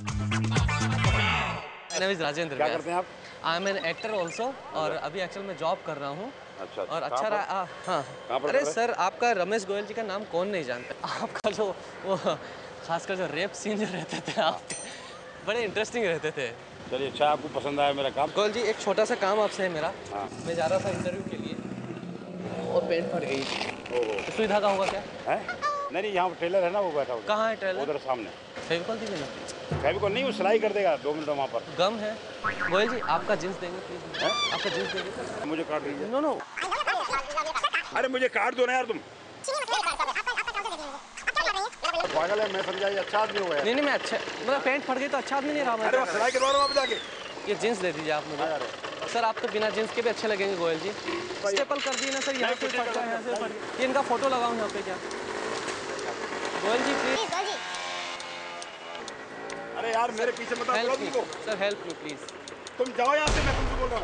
नाम इज राजेंद्र। क्या करते हैं आप? I am an actor also और अभी एक्चुअल में जॉब कर रहा हूँ। अच्छा, और अच्छा रहा। हाँ, अरे सर आपका रमेश गोयल जी का नाम कौन नहीं जानता। आपका जो वो खासकर जो रेप सीन जो रहते थे आपके, बड़े इंटरेस्टिंग रहते थे। चलिए, अच्छा आपको पसंद आया मेरा काम? गोयल जी एक छोटा सा काम आपसे है मेरा। हाँ। मैं जा रहा था इंटरव्यू के लिए और पेंट फट गई। ओहो। तो सुई धागा होगा क्या? है? नहीं, यहाँ टेलर है ना, वो बैठा हुआ। कहाँ है टेलर? उधर सामने। फेविकॉल दीजिए ना। फेविकॉल नहीं, वो सिलाई कर देगा 2 मिनट वहाँ पर। गम है। गोयल जी आपका जींस देंगे प्लीज? आपका जींस देंगे? मुझे काट दीजिए। No no. अरे मुझे काट दो ना यार तुम। पागल है, मैं समझा ये अच्छा आदमी होगा। नहीं मैं अच्छा, मतलब पेंट फट गई तो अच्छा आदमी नहीं रहा मैं। अरे सिलाई करवा रहा हूँ आप जाके। ये जींस दे दीजिए आप मुझे। सर आप तो बिना जींस के भी अच्छे लगेंगे गोयल जी। स्टेपल कर दिए ना सर, यहाँ से फट गया, यहाँ से फट गया। ये इनका फोटो लगाऊं यहाँ पे क्या? गोयल जी प्लीज। अरे यार मेरे पीछे मत आओ। Sir help me please. तुम जाओ यहाँ से, मैं तुमसे बोल रहा हूँ।